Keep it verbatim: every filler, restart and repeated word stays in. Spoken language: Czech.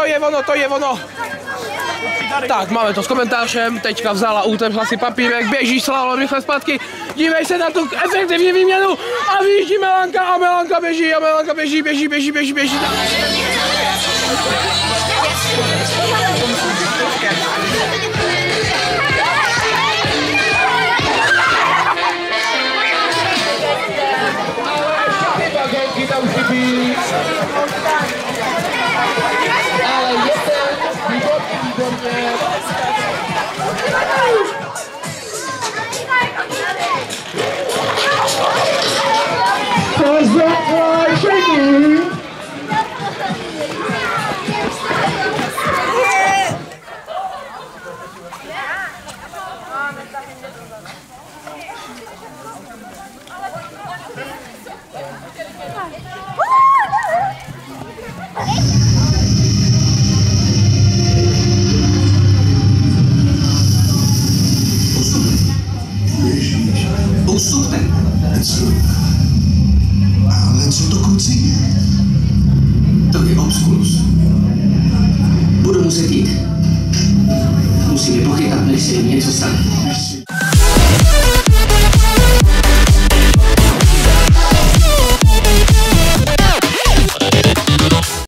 to je ono, to je ono. Tak, máme to s komentářem, teďka vzala útem hlasy papírek, běží slalom rychle zpátky, dívej se na tu efektivní výměnu a vyjíždí Melanka a Melanka běží a Melanka běží, běží, běží, běží, běží. Ale je to výborně, výborně. Postupte. Ale co to, kluci? To je obskurus. Budu muset jít. Musíme pochytat, než se jim něco stane.